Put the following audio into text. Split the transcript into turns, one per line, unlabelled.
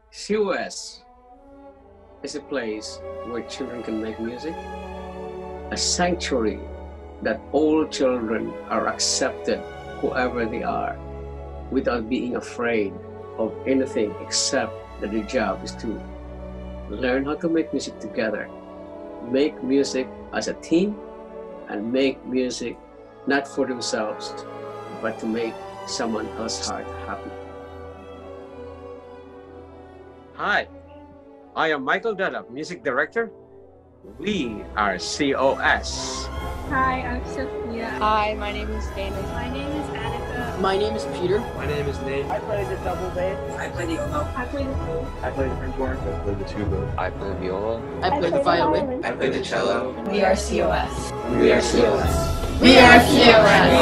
COS is a place where children can make music, a sanctuary that all children are accepted, whoever they are, without being afraid of anything except that their job is to learn how to make music together, make music as a team, and make music not for themselves, but to make someone else's heart happy. Hi, I am Michael Dada, Music Director. We are COS.
Hi, I'm Sophia.
Hi, my name is Dana.
My name is Annika.
My name is Peter.
My name is Nate.
I play the double bass.
I play the oboe.
I play the flute.
I play the French horn. I play the tuba.
I play the viola.
I play the violin.
I play the cello.
We are COS.
We are COS.
We are COS.